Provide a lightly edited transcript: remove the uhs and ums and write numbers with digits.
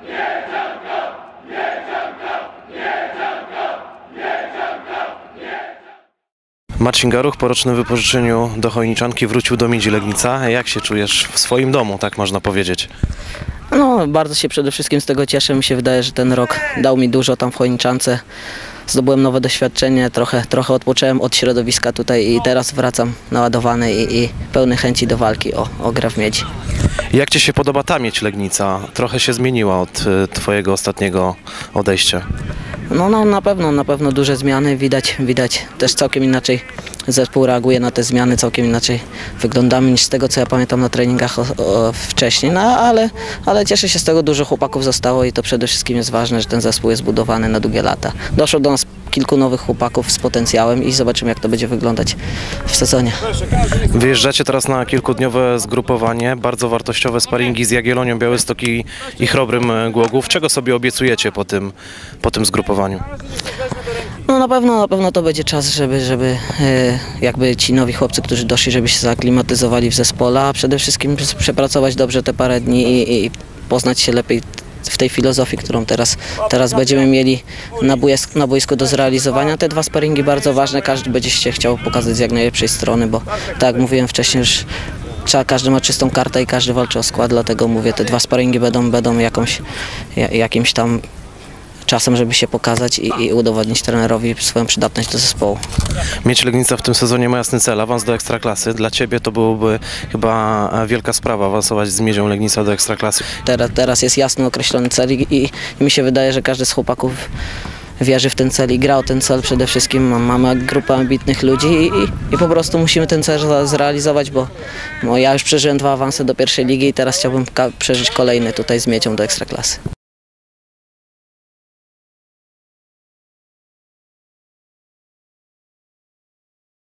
Marcin Garuch po rocznym wypożyczeniu do Chojniczanki wrócił do Midzi Legnica. Jak się czujesz w swoim domu, tak można powiedzieć? No, bardzo się przede wszystkim z tego cieszę. Mi się wydaje, że ten rok dał mi dużo tam w Chojniczance. Zdobyłem nowe doświadczenie, trochę odpocząłem od środowiska tutaj i teraz wracam naładowany i pełny chęci do walki o grę w Miedzi. Jak Ci się podoba ta Miedź Legnica? Trochę się zmieniła od Twojego ostatniego odejścia. No na pewno duże zmiany, widać też całkiem inaczej zespół reaguje na te zmiany, całkiem inaczej wyglądamy niż z tego, co ja pamiętam na treningach wcześniej, no ale cieszę się z tego, dużo chłopaków zostało i to przede wszystkim jest ważne, że ten zespół jest budowany na długie lata. Doszło do nas kilku nowych chłopaków z potencjałem i zobaczymy, jak to będzie wyglądać w sezonie. Wyjeżdżacie teraz na kilkudniowe zgrupowanie, bardzo wartościowe sparingi z Jagiellonią Białystok i Chrobrym Głogów. Czego sobie obiecujecie po tym zgrupowaniu? No na pewno to będzie czas, żeby jakby ci nowi chłopcy, którzy doszli, żeby się zaaklimatyzowali w zespole, a przede wszystkim przepracować dobrze te parę dni i poznać się lepiej w tej filozofii, którą teraz będziemy mieli na boisku do zrealizowania. Te dwa sparingi bardzo ważne, każdy będzie się chciał pokazać z jak najlepszej strony, bo tak jak mówiłem wcześniej, już każdy ma czystą kartę i każdy walczy o skład, dlatego mówię, te dwa sparingi będą jakimś tam czasem, żeby się pokazać i udowodnić trenerowi swoją przydatność do zespołu. Miedź Legnica w tym sezonie ma jasny cel, awans do Ekstraklasy. Dla Ciebie to byłoby chyba wielka sprawa, awansować z Miedzią Legnica do Ekstraklasy. Teraz jest jasno określony cel i mi się wydaje, że każdy z chłopaków wierzy w ten cel i gra o ten cel przede wszystkim. Mamy grupę ambitnych ludzi i po prostu musimy ten cel zrealizować, bo ja już przeżyłem 2 awanse do pierwszej ligi i teraz chciałbym przeżyć kolejny tutaj z Miedzią do Ekstraklasy.